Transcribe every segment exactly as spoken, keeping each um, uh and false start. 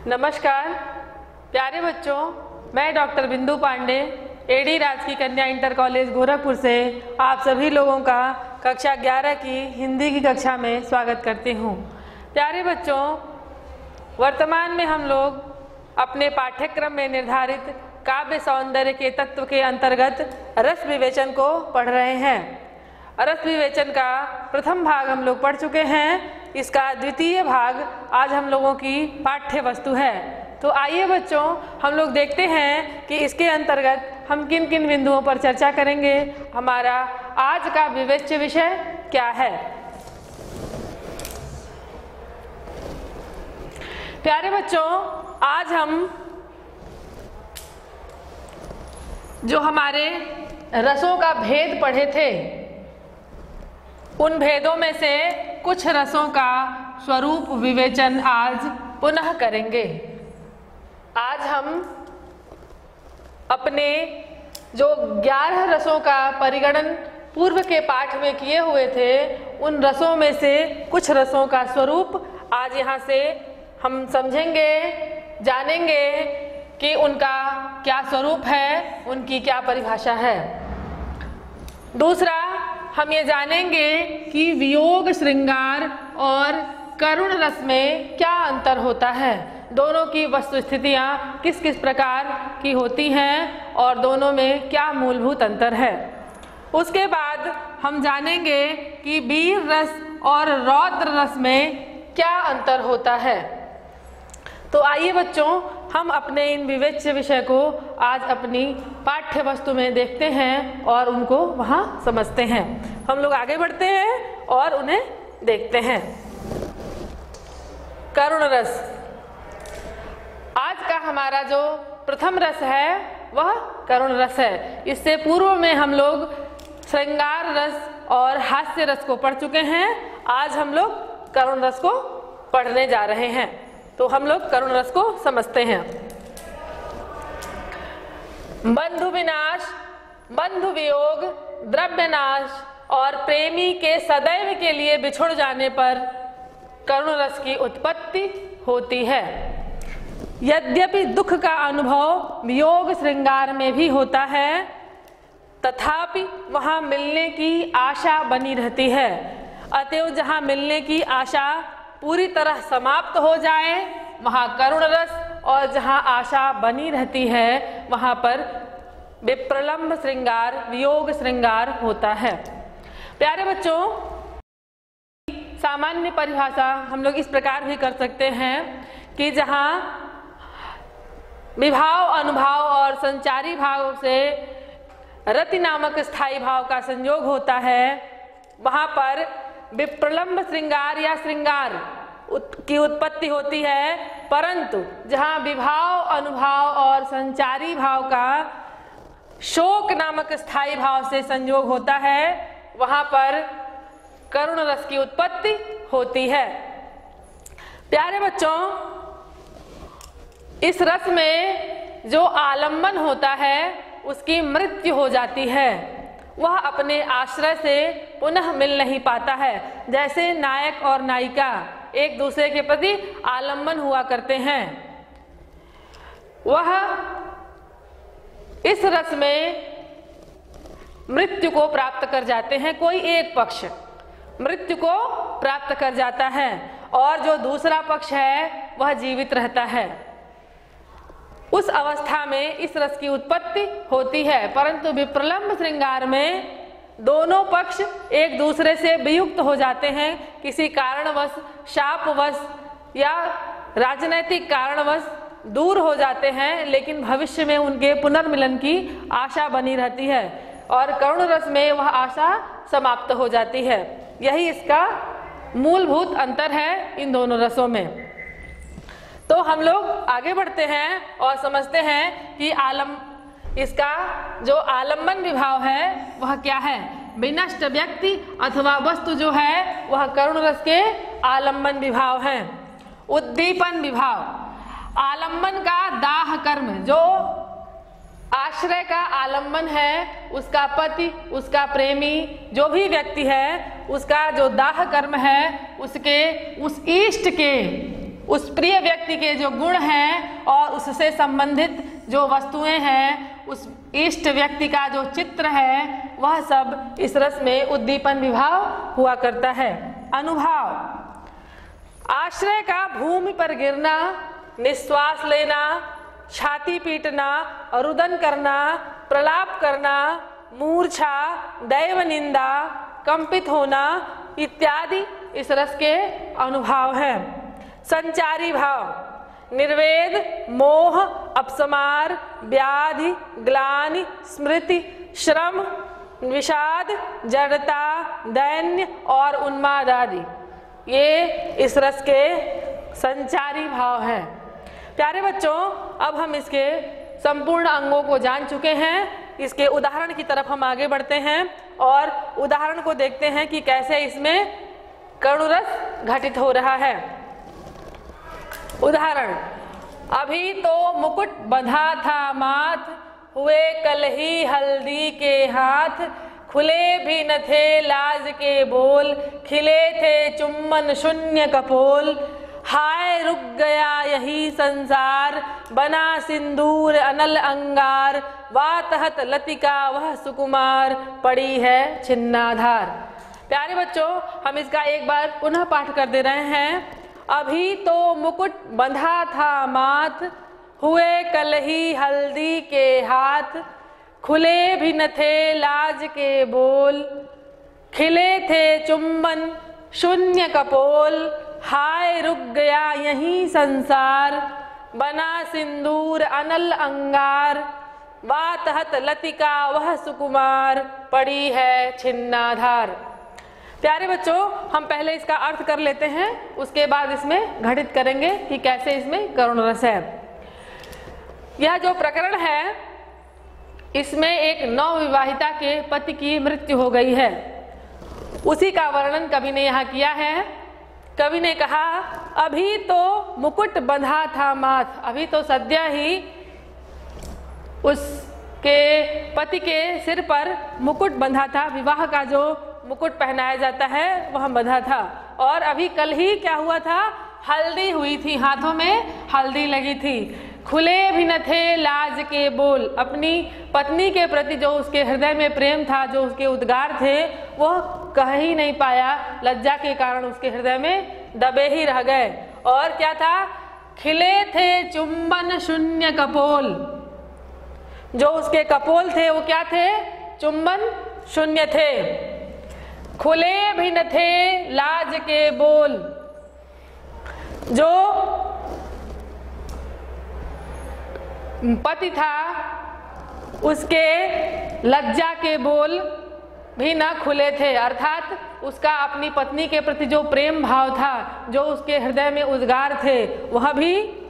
नमस्कार प्यारे बच्चों, मैं डॉक्टर बिंदु पांडे एडी राजकीय कन्या इंटर कॉलेज गोरखपुर से आप सभी लोगों का कक्षा ग्यारह की हिंदी की कक्षा में स्वागत करती हूँ। प्यारे बच्चों, वर्तमान में हम लोग अपने पाठ्यक्रम में निर्धारित काव्य सौंदर्य के तत्व के अंतर्गत रस विवेचन को पढ़ रहे हैं। रस विवेचन का प्रथम भाग हम लोग पढ़ चुके हैं। इसका द्वितीय भाग आज हम लोगों की पाठ्य वस्तु है। तो आइए बच्चों, हम लोग देखते हैं कि इसके अंतर्गत हम किन किन बिंदुओं पर चर्चा करेंगे। हमारा आज का विवेच्य विषय क्या है। प्यारे बच्चों, आज हम जो हमारे रसों का भेद पढ़े थे, उन भेदों में से कुछ रसों का स्वरूप विवेचन आज पुनः करेंगे। आज हम अपने जो ग्यारह रसों का परिगणन पूर्व के पाठ में किए हुए थे, उन रसों में से कुछ रसों का स्वरूप आज यहाँ से हम समझेंगे, जानेंगे कि उनका क्या स्वरूप है, उनकी क्या परिभाषा है। दूसरा, हम ये जानेंगे कि वियोग श्रृंगार और करुण रस में क्या अंतर होता है, दोनों की वस्तुस्थितियाँ किस किस प्रकार की होती हैं और दोनों में क्या मूलभूत अंतर है। उसके बाद हम जानेंगे कि वीर रस और रौद्र रस में क्या अंतर होता है। तो आइए बच्चों, हम अपने इन विवेच्य विषय को आज अपनी पाठ्य वस्तु में देखते हैं और उनको वहाँ समझते हैं। हम लोग आगे बढ़ते हैं और उन्हें देखते हैं। करुण रस, आज का हमारा जो प्रथम रस है वह करुण रस है। इससे पूर्व में हम लोग श्रृंगार रस और हास्य रस को पढ़ चुके हैं। आज हम लोग करुण रस को पढ़ने जा रहे हैं। तो हम लोग करुण रस को समझते हैं। बंधु विनाश, बंधु वियोग, द्रव्य नाश और प्रेमी के सदैव के लिए बिछुड़ जाने पर करुण रस की उत्पत्ति होती है। यद्यपि दुख का अनुभव वियोग श्रृंगार में भी होता है, तथापि वहाँ मिलने की आशा बनी रहती है। अतएव जहाँ मिलने की आशा पूरी तरह समाप्त हो जाए वहाँ करुण रस, और जहाँ आशा बनी रहती है वहाँ पर विप्रलम्भ श्रृंगार, वियोग श्रृंगार होता है। प्यारे बच्चों, सामान्य परिभाषा हम लोग इस प्रकार भी कर सकते हैं कि जहाँ विभाव, अनुभाव और संचारी भाव से रति नामक स्थायी भाव का संयोग होता है, वहाँ पर विप्रलम्भ श्रृंगार या श्रृंगार उत, की उत्पत्ति होती है। परंतु जहाँ विभाव, अनुभाव और संचारी भाव का शोक नामक स्थायी भाव से संयोग होता है, वहाँ पर करुण रस की उत्पत्ति होती है। प्यारे बच्चों, इस रस में जो आलम्बन होता है उसकी मृत्यु हो जाती है। वह अपने आश्रय से पुनः मिल नहीं पाता है। जैसे नायक और नायिका एक दूसरे के प्रति आलम्बन हुआ करते हैं, वह इस रस में मृत्यु को प्राप्त कर जाते हैं। कोई एक पक्ष मृत्यु को प्राप्त कर जाता है और जो दूसरा पक्ष है वह जीवित रहता है। उस अवस्था में इस रस की उत्पत्ति होती है। परंतु विप्रलम्भ श्रृंगार में दोनों पक्ष एक दूसरे से वियुक्त हो जाते हैं, किसी कारणवश, शापवश या राजनैतिक कारणवश दूर हो जाते हैं, लेकिन भविष्य में उनके पुनर्मिलन की आशा बनी रहती है और करुण रस में वह आशा समाप्त हो जाती है। यही इसका मूलभूत अंतर है इन दोनों रसों में। तो हम लोग आगे बढ़ते हैं और समझते हैं कि आलम इसका जो आलम्बन विभाव है वह क्या है। विनष्ट व्यक्ति अथवा वस्तु जो है वह करुण रस के आलम्बन विभाव हैं। उद्दीपन विभाव, आलम्बन का दाह कर्म, जो आश्रय का आलम्बन है, उसका पति, उसका प्रेमी, जो भी व्यक्ति है, उसका जो दाह कर्म है उसके उस इष्ट के उस प्रिय व्यक्ति के जो गुण हैं और उससे संबंधित जो वस्तुएं हैं, उस इष्ट व्यक्ति का जो चित्र है, वह सब इस रस में उद्दीपन विभाव हुआ करता है। अनुभाव, आश्रय का भूमि पर गिरना, निश्वास लेना, छाती पीटना, रुदन करना, प्रलाप करना, मूर्छा, दैव निंदा, कंपित होना इत्यादि इस रस के अनुभव हैं। संचारी भाव, निर्वेद, मोह, अपसमार, व्याधि, ग्लानि, स्मृति, श्रम, विषाद, जड़ता, दैन्य और उन्माद आदि, ये इस रस के संचारी भाव हैं। प्यारे बच्चों, अब हम इसके संपूर्ण अंगों को जान चुके हैं। इसके उदाहरण की तरफ हम आगे बढ़ते हैं और उदाहरण को देखते हैं कि कैसे इसमें करुण रस घटित हो रहा है। उदाहरण, अभी तो मुकुट बंधा था माथ, हुए कल ही हल्दी के हाथ, खुले भी न थे लाज के बोल, खिले थे चुम्बन शून्य कपोल, हाय रुक गया यही संसार, बना सिंदूर अनल अंगार, वातहत लतिका वह सुकुमार, पड़ी है छिन्नाधार। प्यारे बच्चों, हम इसका एक बार पुनः पाठ कर दे रहे हैं। अभी तो मुकुट बंधा था माथ, हुए कल ही हल्दी के हाथ, खुले भी न थे लाज के बोल, खिले थे चुम्बन शून्य कपोल, हाय रुक गया यही संसार, बना सिंदूर अनल अंगार, वातहत लतिका वह सुकुमार, पड़ी है छिन्नाधार। प्यारे बच्चों, हम पहले इसका अर्थ कर लेते हैं, उसके बाद इसमें घटित करेंगे कि कैसे इसमें करुण रस है। यह जो प्रकरण है, इसमें एक नवविवाहिता के पति की मृत्यु हो गई है, उसी का वर्णन कवि ने यहाँ किया है। कवि ने कहा, अभी तो मुकुट बंधा था माथ, अभी तो सद्य ही उसके पति के सिर पर मुकुट बंधा था, विवाह का जो मुकुट पहनाया जाता है वह बंधा था। और अभी कल ही क्या हुआ था, हल्दी हुई थी, हाथों में हल्दी लगी थी। खुले भी न थे लाज के बोल, अपनी पत्नी के प्रति जो उसके हृदय में प्रेम था, जो उसके उद्गार थे, वह कह ही नहीं पाया, लज्जा के कारण उसके हृदय में दबे ही रह गए। और क्या था, खिले थे चुंबन शून्य कपोल, जो उसके कपोल थे वो क्या थे, चुंबन शून्य थे। खुले भी न थे लाज के बोल, जो पति था उसके लज्जा के बोल भी न खुले थे, अर्थात उसका अपनी पत्नी के प्रति जो प्रेम भाव था, जो उसके हृदय में उद्गार थे, वह भी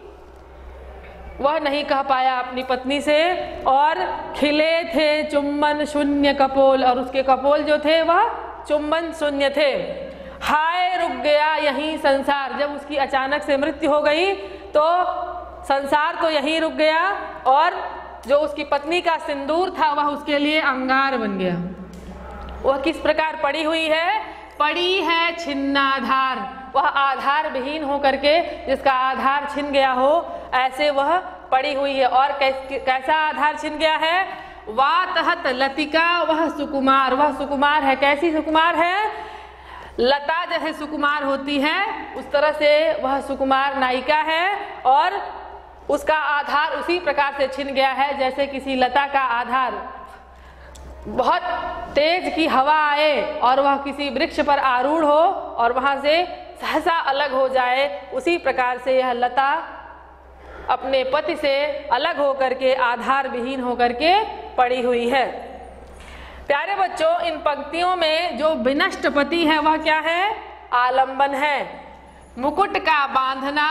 वह नहीं कह पाया अपनी पत्नी से। और खिले थे चुंबन शून्य कपोल, और उसके कपोल जो थे वह चुंबन शून्य थे। हाय रुक गया यही संसार, जब उसकी अचानक से मृत्यु हो गई तो संसार तो यहीं रुक गया, और जो उसकी पत्नी का सिंदूर था वह उसके लिए अंगार बन गया। वह किस प्रकार पड़ी हुई है, पड़ी है छिन्नाधार, वह आधार विहीन हो करके, जिसका आधार छिन गया हो, ऐसे वह पड़ी हुई है। और कैसा आधार छिन गया है, वातहत लतिका वह सुकुमार, वह सुकुमार है। कैसी सुकुमार है, लता जैसे सुकुमार होती है उस तरह से वह सुकुमार नायिका है, और उसका आधार उसी प्रकार से छिन गया है जैसे किसी लता का आधार, बहुत तेज की हवा आए और वह किसी वृक्ष पर आरूढ़ हो और वहां से सहसा अलग हो जाए, उसी प्रकार से यह लता अपने पति से अलग होकर के आधार विहीन होकर के पड़ी हुई है। प्यारे बच्चों, इन पंक्तियों में जो विनष्ट पति है वह क्या है, आलंबन है। मुकुट का बांधना,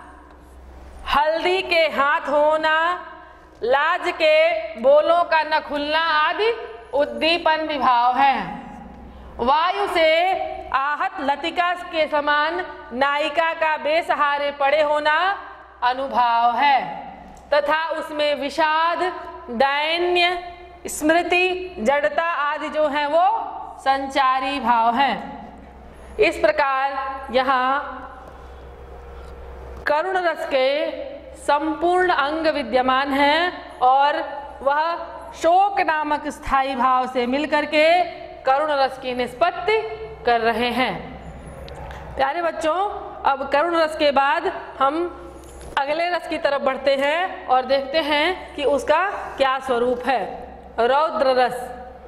हल्दी के हाथ होना, लाज के बोलों का न खुलना आदि उद्दीपन विभाव है। वायु से आहत लतिका के समान नायिका का बेसहारे पड़े होना अनुभाव है, तथा उसमें विषाद, दैन्य, स्मृति, जड़ता आदि जो है वो संचारी भाव है। इस प्रकार यहाँ करुण रस के संपूर्ण अंग विद्यमान हैं और वह शोक नामक स्थायी भाव से मिलकर के करुण रस की निष्पत्ति कर रहे हैं। प्यारे बच्चों, अब करुण रस के बाद हम अगले रस की तरफ बढ़ते हैं और देखते हैं कि उसका क्या स्वरूप है। रौद्र रस।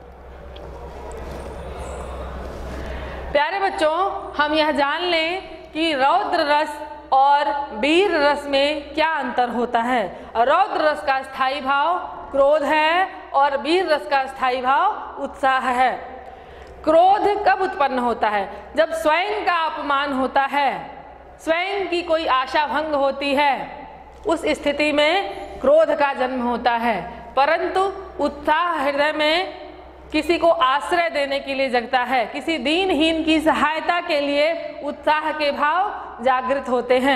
प्यारे बच्चों, हम यह जान लें कि रौद्र रस और वीर रस में क्या अंतर होता है। रौद्र रस का स्थायी भाव क्रोध है और वीर रस का स्थायी भाव उत्साह है। क्रोध कब उत्पन्न होता है? जब स्वयं का अपमान होता है, स्वयं की कोई आशा भंग होती है, उस स्थिति में क्रोध का जन्म होता है। परंतु उत्साह हृदय में किसी को आश्रय देने के लिए जगता है, किसी दीनहीन की सहायता के लिए उत्साह के भाव जागृत होते हैं।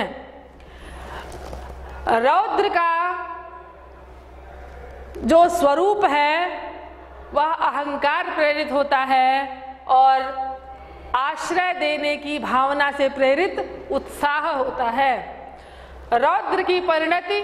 रौद्र का जो स्वरूप है वह अहंकार प्रेरित होता है और आश्रय देने की भावना से प्रेरित उत्साह होता है। रौद्र की परिणति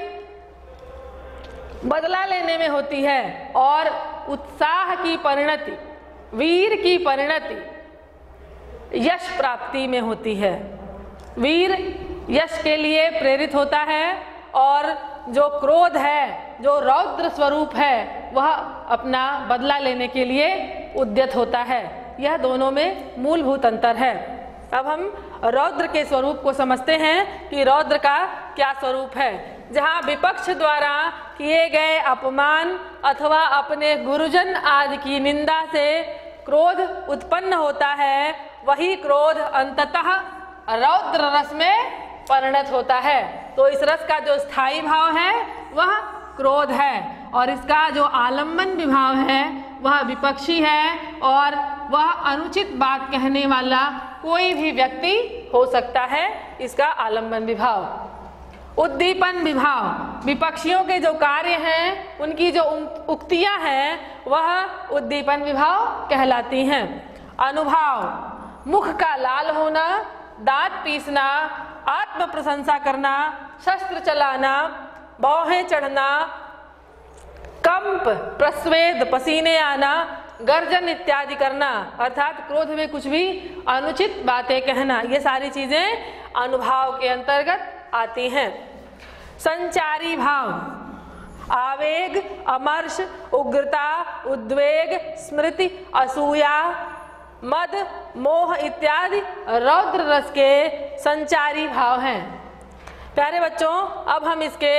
बदला लेने में होती है और उत्साह की परिणति, वीर की परिणति यश प्राप्ति में होती है। वीर यश के लिए प्रेरित होता है और जो क्रोध है, जो रौद्र स्वरूप है, वह अपना बदला लेने के लिए उद्यत होता है। यह दोनों में मूलभूत अंतर है। अब हम रौद्र के स्वरूप को समझते हैं कि रौद्र का क्या स्वरूप है। जहाँ विपक्ष द्वारा किए गए अपमान अथवा अपने गुरुजन आदि की निंदा से क्रोध उत्पन्न होता है, वही क्रोध अंततः रौद्र रस में परिणत होता है। तो इस रस का जो स्थायी भाव है वह क्रोध है और इसका जो आलम्बन विभाव है वह विपक्षी है और वह अनुचित बात कहने वाला कोई भी व्यक्ति हो सकता है। इसका आलम्बन विभाव। उद्दीपन विभाव, विपक्षियों के जो कार्य हैं उनकी जो उक्तियां हैं वह उद्दीपन विभाव कहलाती हैं। अनुभाव, मुख का लाल होना, दांत पीसना, आत्म प्रशंसा करना, शस्त्र चलाना, भौहें चढ़ना, कंप, प्रस्वेद, पसीने आना, गर्जन इत्यादि करना, अर्थात क्रोध में कुछ भी अनुचित बातें कहना, ये सारी चीजें अनुभाव के अंतर्गत आती हैं। संचारी भाव, आवेग, अमर्ष, उग्रता, उद्वेग, स्मृति, असूया, मद, मोह इत्यादि रौद्र रस के संचारी भाव हैं। प्यारे बच्चों, अब हम इसके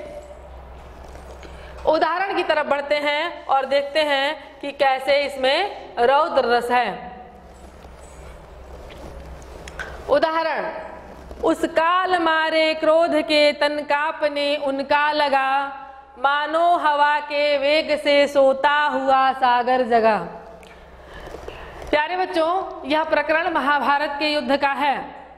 उदाहरण की तरफ बढ़ते हैं और देखते हैं कि कैसे इसमें रौद्र रस है। उदाहरण, उस काल मारे क्रोध के तन कांपने उनका लगा, मानो हवा के वेग से सोता हुआ सागर जगा। प्यारे बच्चों, यह प्रकरण महाभारत के युद्ध का है।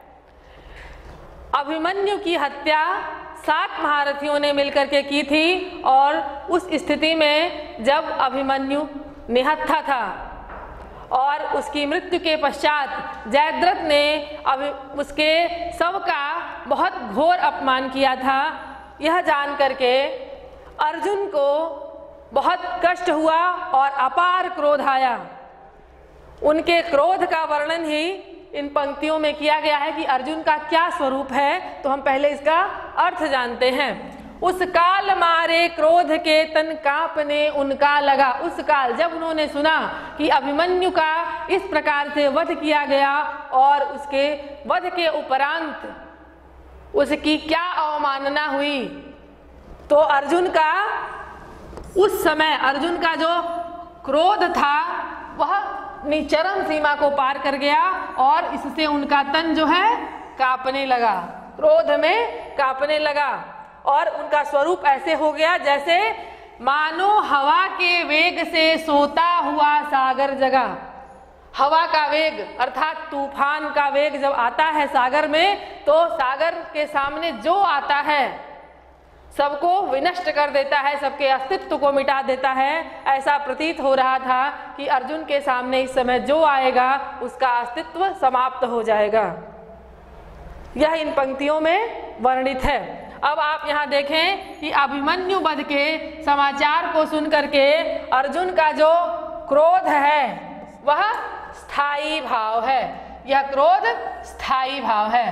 अभिमन्यु की हत्या सात महारथियों ने मिलकर के की थी और उस स्थिति में जब अभिमन्यु निहत्था था और उसकी मृत्यु के पश्चात जयद्रथ ने अभि उसके शव का बहुत घोर अपमान किया था। यह जान करके अर्जुन को बहुत कष्ट हुआ और अपार क्रोध आया। उनके क्रोध का वर्णन ही इन पंक्तियों में किया गया है कि अर्जुन का क्या स्वरूप है। तो हम पहले इसका अर्थ जानते हैं। उस काल मारे क्रोध के तन कांपने उनका लगा। उस काल, जब उन्होंने सुना कि अभिमन्यु का इस प्रकार से वध किया गया और उसके वध के उपरांत उसकी क्या अवमानना हुई, तो अर्जुन का उस समय अर्जुन का जो क्रोध था वह चरम सीमा को पार कर गया और इससे उनका तन जो है कांपने लगा, क्रोध में कांपने लगा और उनका स्वरूप ऐसे हो गया जैसे मानो हवा के वेग से सोता हुआ सागर जगा। हवा का वेग अर्थात तूफान का वेग जब आता है सागर में, तो सागर के सामने जो आता है सबको विनष्ट कर देता है, सबके अस्तित्व को मिटा देता है। ऐसा प्रतीत हो रहा था कि अर्जुन के सामने इस समय जो आएगा उसका अस्तित्व समाप्त हो जाएगा। यह इन पंक्तियों में वर्णित है। अब आप यहाँ देखें कि अभिमन्यु वध के समाचार को सुन करके अर्जुन का जो क्रोध है वह स्थायी भाव है। यह क्रोध स्थायी भाव है।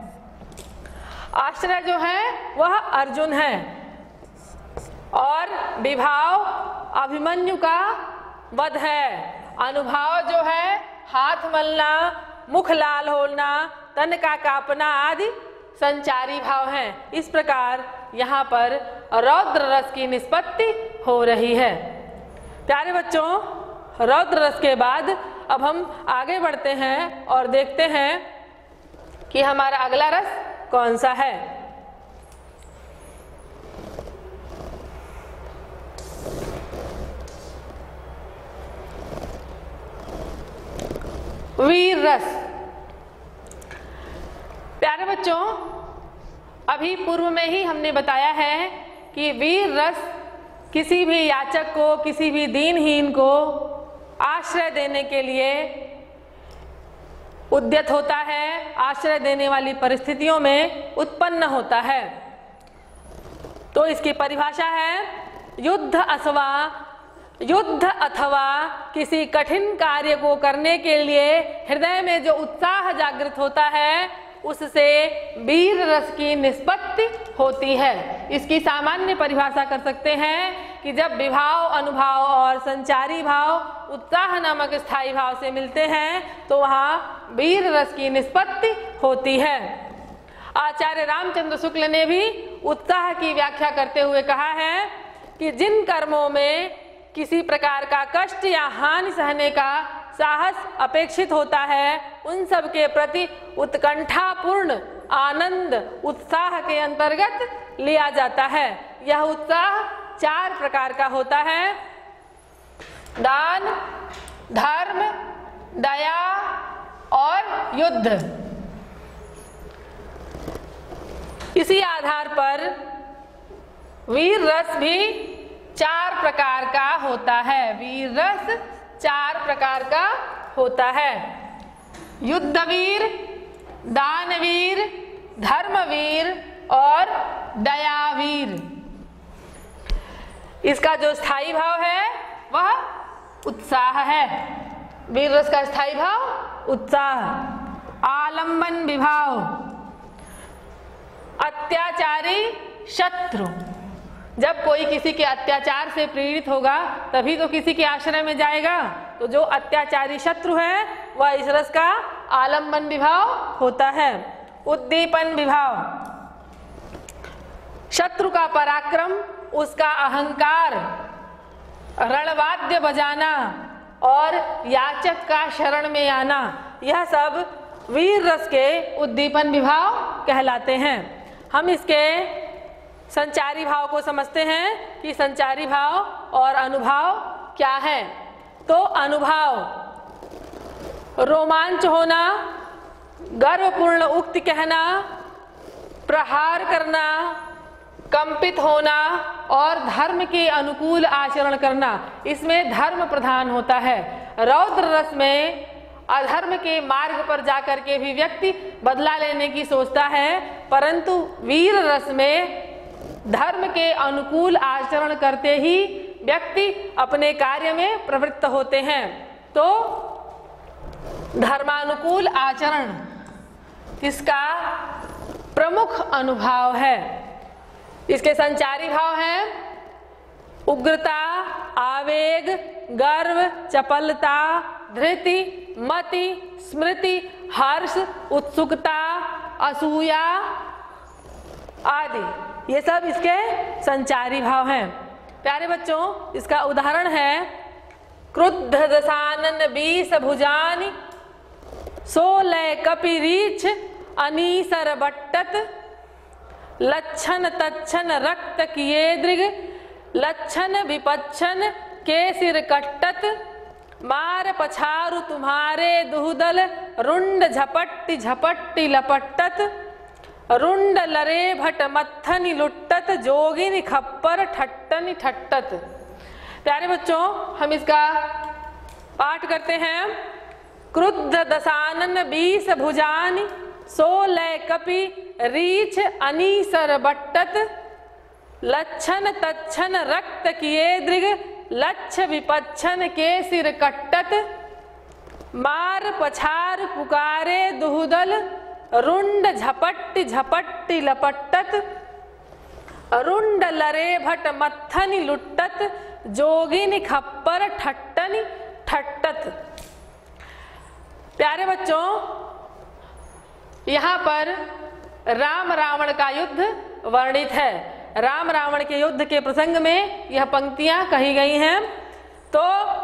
आश्रय जो है वह अर्जुन है और विभाव अभिमन्यु का वध है। अनुभाव जो है हाथ मलना, मुख लाल होना, तन का कांपना आदि संचारी भाव हैं। इस प्रकार यहाँ पर रौद्र रस की निष्पत्ति हो रही है। प्यारे बच्चों, रौद्र रस के बाद अब हम आगे बढ़ते हैं और देखते हैं कि हमारा अगला रस कौन सा है। वीर रस। प्यारे बच्चों, अभी पूर्व में ही हमने बताया है कि वीर रस किसी भी याचक को, किसी भी दीनहीन को आश्रय देने के लिए उद्यत होता है, आश्रय देने वाली परिस्थितियों में उत्पन्न होता है। तो इसकी परिभाषा है युद्ध अथवा युद्ध अथवा किसी कठिन कार्य को करने के लिए हृदय में जो उत्साह जागृत होता है उससे वीर रस की निष्पत्ति होती है। इसकी सामान्य परिभाषा कर सकते हैं कि जब विभाव, अनुभाव और संचारी भाव उत्साह नामक स्थायी भाव से मिलते हैं तो वहाँ वीर रस की निष्पत्ति होती है। आचार्य रामचंद्र शुक्ल ने भी उत्साह की व्याख्या करते हुए कहा है कि जिन कर्मों में किसी प्रकार का कष्ट या हानि सहने का साहस अपेक्षित होता है उन सब के प्रति उत्कंठापूर्ण आनंद उत्साह के अंतर्गत लिया जाता है। यह उत्साह चार प्रकार का होता है: दान, धर्म, दया और युद्ध। इसी आधार पर वीर रस भी चार प्रकार का होता है। वीर रस चार प्रकार का होता है: युद्धवीर, दानवीर, धर्मवीर और दयावीर। इसका जो स्थायी भाव है वह उत्साह है। वीर रस का स्थायी भाव उत्साह। आलंबन विभाव, अत्याचारी शत्रु। जब कोई किसी के अत्याचार से प्रेरित होगा तभी तो किसी के आश्रय में जाएगा। तो जो अत्याचारी शत्रु है वह इस रस का आलंबन विभाव होता है। उद्दीपन विभाव, शत्रु का पराक्रम, उसका अहंकार, रणवाद्य बजाना और याचक का शरण में आना, यह सब वीर रस के उद्दीपन विभाव कहलाते हैं। हम इसके संचारी भाव को समझते हैं कि संचारी भाव और अनुभाव क्या है। तो अनुभाव रोमांच होना, गर्वपूर्ण उक्ति कहना, प्रहार करना, कंपित होना और धर्म के अनुकूल आचरण करना, इसमें धर्म प्रधान होता है। रौद्र रस में अधर्म के मार्ग पर जाकर के भी व्यक्ति बदला लेने की सोचता है, परंतु वीर रस में धर्म के अनुकूल आचरण करते ही व्यक्ति अपने कार्य में प्रवृत्त होते हैं। तो धर्मानुकूल आचरण इसका प्रमुख अनुभाव है। इसके संचारी भाव हैं उग्रता, आवेग, गर्व, चपलता, धृति, मति, स्मृति, हर्ष, उत्सुकता, असूया आदि। ये सब इसके संचारी भाव हैं। प्यारे बच्चों, इसका उदाहरण है क्रुद्ध दशानन बीस भुजानि, सोलह कपिरीछ अनीसर बट्टत, लच्छन तच्छन रक्त किए दृग, लच्छन विपच्छन के सिर कट्टत, मार पछारु तुम्हारे दुहदल, रुंड झपट्टी झपट्टी लपट्टत, रुंड लरे भट मत्थनि लुट्टत, जोगिनी खप्पर ठट्टनि ठट्टत। प्यारे बच्चों, हम इसका पाठ करते हैं। क्रुद्ध दशानन बीस भुजानि, सो लय कपि रीछ अनीसर बट्टत, लच्छन तच्छन रक्त किए दृग, लच्छ विपच्छन के सिर कट्टत, मार पछार पुकारे दुहुदल, रुंड झपट्टी झपट्टी लपट्टत, रुंड लरे भट मत्थनि लुट्टत, जोगिनी खप्पर ठट्टनि ठट्टत। प्यारे बच्चों, यहाँ पर राम रावण का युद्ध वर्णित है। राम रावण के युद्ध के प्रसंग में यह पंक्तियां कही गई हैं। तो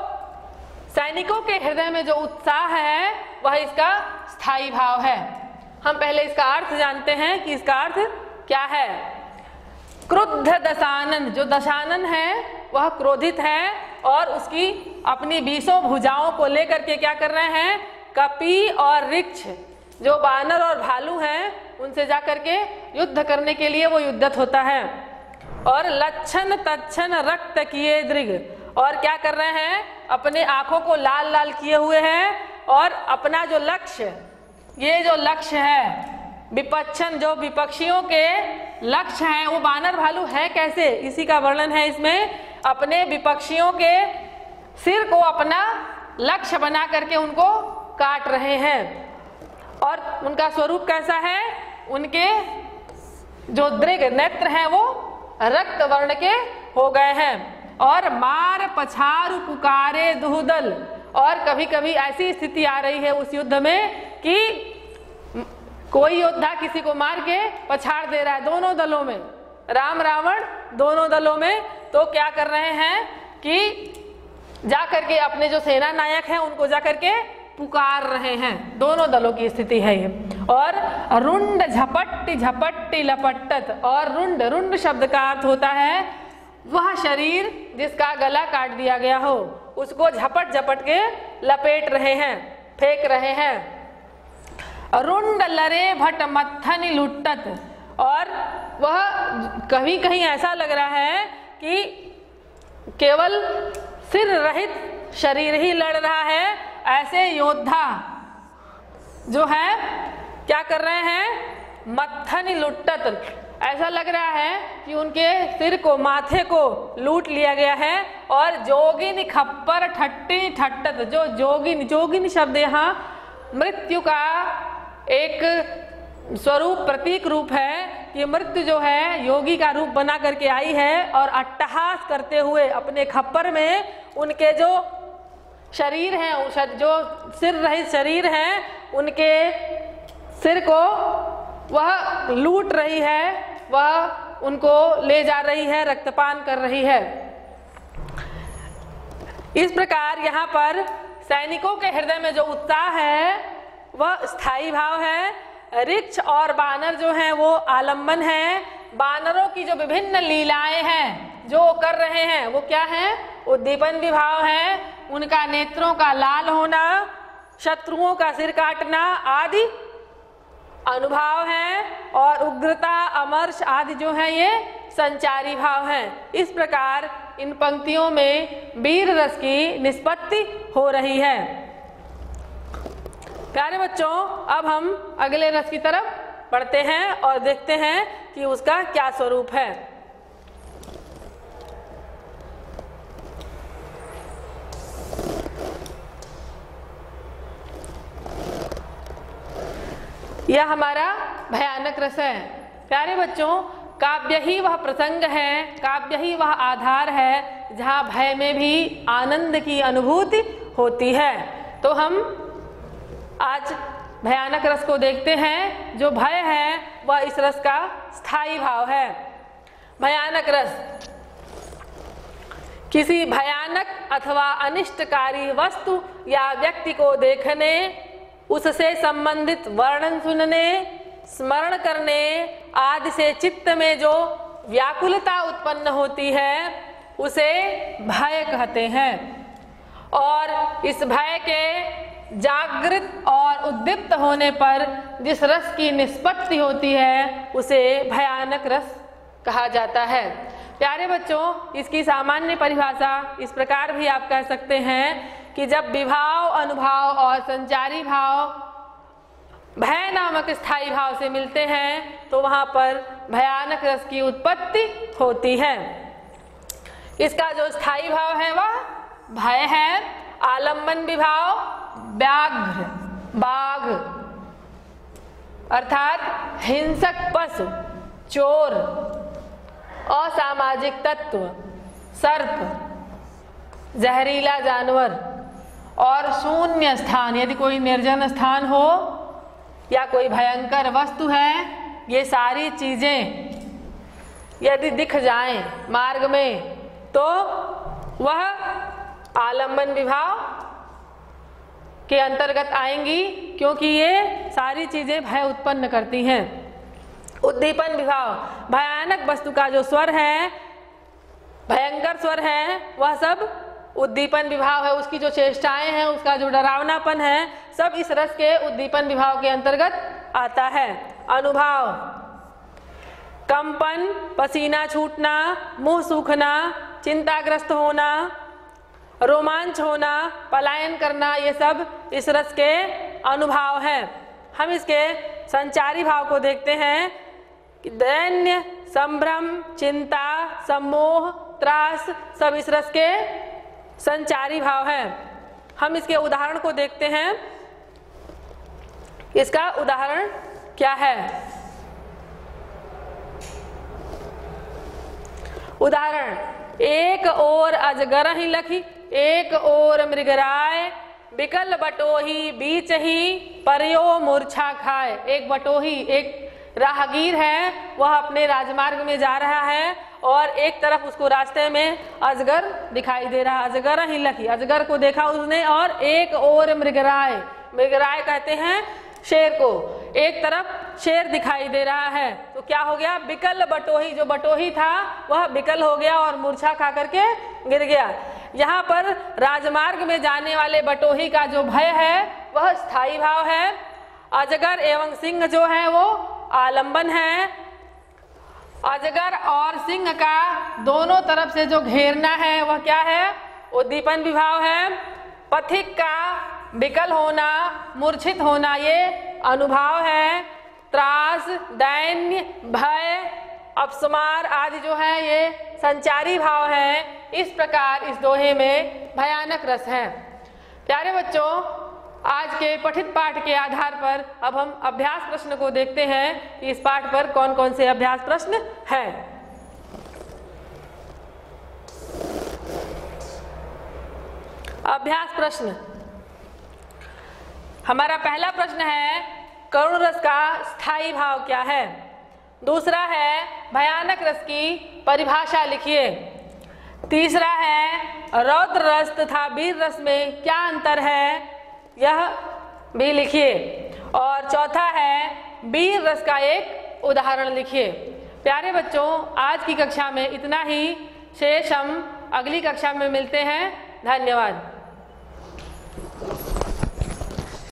सैनिकों के हृदय में जो उत्साह है वह इसका स्थायी भाव है। हम पहले इसका अर्थ जानते हैं कि इसका अर्थ क्या है। क्रुद्ध दशानन, जो दशानन है वह क्रोधित है और उसकी अपनी बीसों भुजाओं को लेकर के क्या कर रहे हैं, कपि और ऋक्ष जो बानर और भालू हैं उनसे जाकर के युद्ध करने के लिए वो युद्धत होता है। और लच्छन तच्छन रक्त किए दृग, और क्या कर रहे हैं, अपने आंखों को लाल लाल किए हुए हैं और अपना जो लक्ष्य, ये जो लक्ष्य है विपक्षन, जो विपक्षियों के लक्ष्य हैं वो बानर भालू है कैसे, इसी का वर्णन है इसमें। अपने विपक्षियों के सिर को अपना लक्ष्य बना करके उनको काट रहे हैं। और उनका स्वरूप कैसा है, उनके जो दृग नेत्र हैं वो रक्त वर्ण के हो गए हैं। और मार पछार पुकारे दुहुदल, और कभी कभी ऐसी स्थिति आ रही है उस युद्ध में कि कोई योद्धा किसी को मार के पछाड़ दे रहा है, दोनों दलों में, राम रावण दोनों दलों में। तो क्या कर रहे हैं कि जाकर के अपने जो सेना नायक हैं उनको जाकर के पुकार रहे हैं। दोनों दलों की स्थिति है ये। और रुंड झपट्टी झपट्टी लपट्टत, और रुंड, रुंड शब्द का अर्थ होता है वह शरीर जिसका गला काट दिया गया हो, उसको झपट झपट के लपेट रहे हैं, फेंक रहे हैं। रुंड लरे भट मत्थनि लुट्टत, और वह कहीं कहीं ऐसा लग रहा है कि केवल सिर रहित शरीर ही लड़ रहा है। ऐसे योद्धा जो है क्या कर रहे हैं, मत्थनि लुट्टत, ऐसा लग रहा है कि उनके सिर को, माथे को लूट लिया गया है। और जोगिनी खप्पर ठट्टी ठट्टत, जो जोगिनी, जोगिनी शब्द यहाँ मृत्यु का एक स्वरूप, प्रतीक रूप है कि मृत्यु जो है योगी का रूप बना करके आई है और अट्टहास करते हुए अपने खप्पर में उनके जो शरीर हैं, जो सिर रहित शरीर हैं, उनके सिर को वह लूट रही है, वह उनको ले जा रही है, रक्तपान कर रही है। इस प्रकार यहाँ पर सैनिकों के हृदय में जो उत्साह है वह स्थायी भाव है। ऋक्ष और बानर जो हैं वो आलम्बन हैं। बानरों की जो विभिन्न लीलाएं हैं जो कर रहे हैं वो क्या है, उद्दीपन विभाव है। उनका नेत्रों का लाल होना, शत्रुओं का सिर काटना आदि अनुभाव है। और उग्रता, अमर्ष आदि जो है ये संचारी भाव हैं। इस प्रकार इन पंक्तियों में वीर रस की निष्पत्ति हो रही है। प्यारे बच्चों, अब हम अगले रस की तरफ बढ़ते हैं और देखते हैं कि उसका क्या स्वरूप है। यह हमारा भयानक रस है। प्यारे बच्चों, काव्य ही वह प्रसंग है, काव्य ही वह आधार है जहाँ भय में भी आनंद की अनुभूति होती है। तो हम आज भयानक रस को देखते हैं। जो भय है वह इस रस का स्थायी भाव है। भयानक रस किसी भयानक अथवा अनिष्टकारी वस्तु या व्यक्ति को देखने, उससे संबंधित वर्णन सुनने, स्मरण करने आदि से चित्त में जो व्याकुलता उत्पन्न होती है उसे भय कहते हैं। और इस भय के जागृत और उद्दीप्त होने पर जिस रस की निष्पत्ति होती है उसे भयानक रस कहा जाता है। प्यारे बच्चों, इसकी सामान्य परिभाषा इस प्रकार भी आप कह सकते हैं कि जब विभाव, अनुभाव और संचारी भाव भय नामक स्थायी भाव से मिलते हैं तो वहां पर भयानक रस की उत्पत्ति होती है। इसका जो स्थायी भाव है वह भय है। आलम्बन विभाव व्याघ्र बाघ अर्थात हिंसक पशु, चोर, असामाजिक तत्व, सर्प, जहरीला जानवर और शून्य स्थान, यदि कोई निर्जन स्थान हो या कोई भयंकर वस्तु है, ये सारी चीजें यदि दिख जाएं मार्ग में तो वह आलम्बन विभाव के अंतर्गत आएंगी, क्योंकि ये सारी चीजें भय उत्पन्न करती हैं। उद्दीपन विभाव भयानक वस्तु का जो स्वर है, भयंकर स्वर है, वह सब उद्दीपन विभाव है। उसकी जो चेष्टाएं हैं, उसका जो डरावनापन है, सब इस रस के उद्दीपन विभाव के अंतर्गत आता है। अनुभव कंपन, पसीना छूटना, मुंह सूखना, चिंताग्रस्त होना, रोमांच होना, पलायन करना, ये सब इस रस के अनुभव हैं। हम इसके संचारी भाव को देखते हैं। दैन्य, संभ्रम, चिंता, सम्मोह, त्रास सब इस रस के संचारी भाव हैं। हम इसके उदाहरण को देखते हैं। इसका उदाहरण क्या है? उदाहरण, एक ओर अजगर ही लखी, एक ओर मृगराय, बिकल बटोही बीच ही परियो मूर्छा खाए। एक बटोही, एक राहगीर है, वह अपने राजमार्ग में जा रहा है और एक तरफ उसको रास्ते में अजगर दिखाई दे रहा। अजगर ही लखी, अजगर को देखा उसने। और एक ओर मृगराय, मृगराय कहते हैं शेर को, एक तरफ शेर दिखाई दे रहा है। तो क्या हो गया? बिकल बटोही, जो बटोही था वह बिकल हो गया और मूर्छा खा करके गिर गया। यहाँ पर राजमार्ग में जाने वाले बटोही का जो भय है वह स्थायी भाव है। अजगर एवं सिंह जो है वो आलंबन है। अजगर और सिंह का दोनों तरफ से जो घेरना है वह क्या है? उद्दीपन विभाव है। पथिक का विकल होना, मूर्छित होना, ये अनुभाव है। त्रास, दैन्य, भय, अपस्मार आदि जो है ये संचारी भाव है। इस प्रकार इस दोहे में भयानक रस है। प्यारे बच्चों, आज के पठित पाठ के आधार पर अब हम अभ्यास प्रश्न को देखते हैं कि इस पाठ पर कौन कौन से अभ्यास प्रश्न हैं। अभ्यास प्रश्न, हमारा पहला प्रश्न है करुण रस का स्थायी भाव क्या है। दूसरा है भयानक रस की परिभाषा लिखिए। तीसरा है रौद्र रस तथा वीर रस में क्या अंतर है, यह भी लिखिए। और चौथा है वीर रस का एक उदाहरण लिखिए। प्यारे बच्चों, आज की कक्षा में इतना ही। शेष हम अगली कक्षा में मिलते हैं। धन्यवाद।